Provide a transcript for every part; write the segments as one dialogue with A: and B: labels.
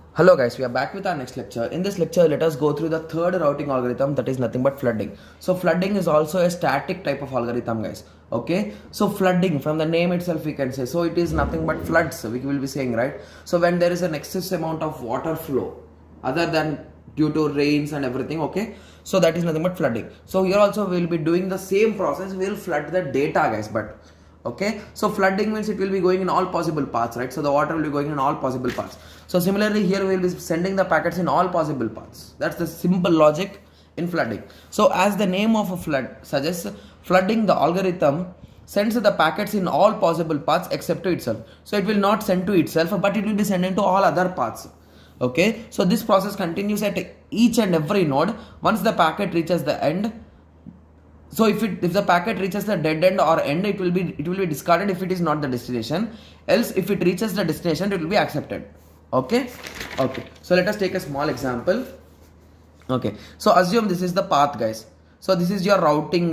A: Hello guys, we are back with our next lecture. In this lecture, let us go through the third routing algorithm, that is nothing but flooding. So flooding is also a static type of algorithm, guys. Okay, so flooding, from the name itself we can say, so it is nothing but floods, we will be saying, right? So when there is an excess amount of water flow other than due to rains and everything, okay, so that is nothing but flooding. So here also we will be doing the same process. We will flood the data, guys, but okay, so flooding means it will be going in all possible paths, right? So the water will be going in all possible paths. So similarly here we will be sending the packets in all possible paths. That's the simple logic in flooding. So as the name of a flood suggests, flooding, the algorithm sends the packets in all possible paths except to itself. So it will not send to itself, but it will be sending to all other paths. Okay, so this process continues at each and every node. Once the packet reaches the end, so if the packet reaches the dead end or end, it will be discarded if it is not the destination. Else, if it reaches the destination, it will be accepted. Okay. So let us take a small example. Okay. So assume this is the path, guys. So this is your routing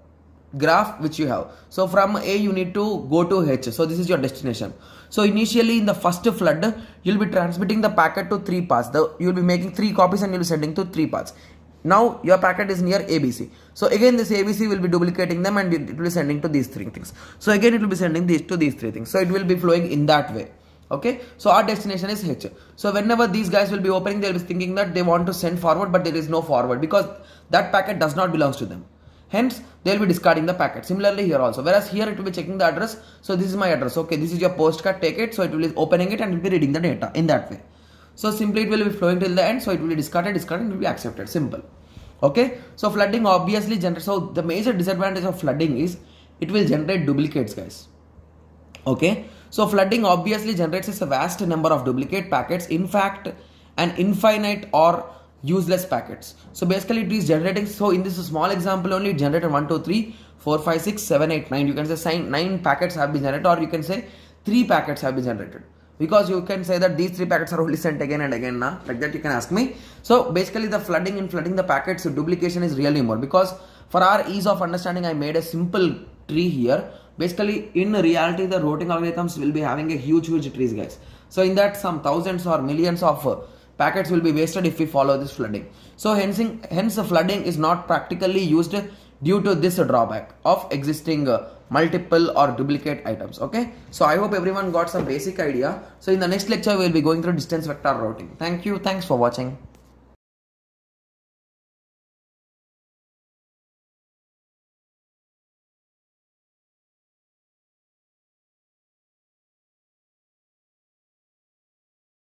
A: graph which you have. So from A you need to go to H. So this is your destination. So initially in the first flood, you will be transmitting the packet to 3 paths. You will be making 3 copies and you will be sending to 3 paths. Now your packet is near ABC. So again this ABC will be duplicating them and it will be sending to these 3 things. So again it will be sending these to these 3 things. So it will be flowing in that way. Okay. So our destination is H. So whenever these guys will be opening, they will be thinking that they want to send forward, but there is no forward because that packet does not belong to them. Hence they will be discarding the packet. Similarly here also. Whereas here it will be checking the address. So this is my address. Okay. This is your postcard. Take it. So it will be opening it and it will be reading the data in that way. So simply it will be flowing till the end. So it will be discarded and will be accepted. Simple. Okay. So flooding obviously generates. So the major disadvantage of flooding is it will generate duplicates, guys. Okay. So flooding obviously generates a vast number of duplicate packets. In fact, an infinite or useless packets. So basically it is generating. So in this small example only, it generated 1, 2, 3, 4, 5, 6, 7, 8, 9. You can say 9 packets have been generated, or you can say 3 packets have been generated. Because you can say that these 3 packets are only sent again and again now. Like that you can ask me. So basically the flooding the packets, duplication is really more. Because for our ease of understanding, I made a simple tree here. Basically in reality the routing algorithms will be having a huge trees, guys. So in that some thousands or millions of packets will be wasted if we follow this flooding. So hence the flooding is not practically used due to this drawback of existing multiple or duplicate items. Okay, so I hope everyone got some basic idea. So in the next lecture we will be going through distance vector routing. Thank you. Thanks for watching.